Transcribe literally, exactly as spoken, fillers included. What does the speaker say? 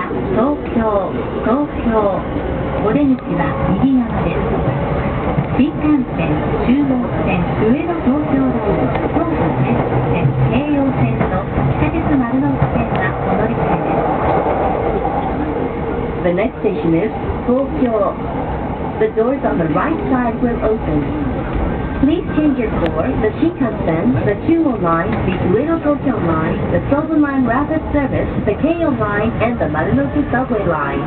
東京、東京。お出口は右側です。新幹線、中央線、上野東京ライン、東武千代線、京葉線と地下鉄丸ノ内線はお乗り換えです。The next station is Tokyo. The doors on the right side will open. Please change your floor. The Shinkansen, the Chuo Line, the Ueno Tokyo Line, the Silver Line Rapid Service, the Keio Line, and the Marunouchi Subway Line.